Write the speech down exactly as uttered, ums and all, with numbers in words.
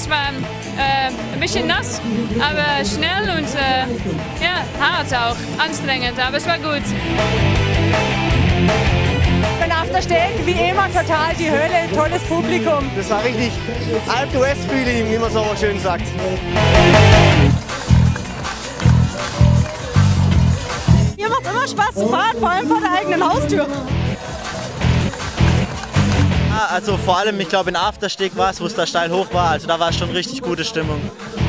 war äh, ein bisschen nass, aber schnell und äh, ja, hart auch, anstrengend, aber es war gut. Beim Aftersteg, wie immer, total die Hölle, tolles Publikum. Das war richtig Alpe d'Huez-Feeling, wie man so schön sagt. Hier macht immer Spaß zu fahren, vor allem vor der eigenen Haustür. Also vor allem, ich glaube in Aftersteg war es, wo es da steil hoch war, also da war schon richtig gute Stimmung.